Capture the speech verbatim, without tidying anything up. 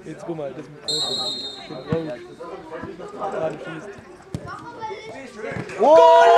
Jetzt guck mal, das mit Rot. Den Rot. Gerade schießt. Oh!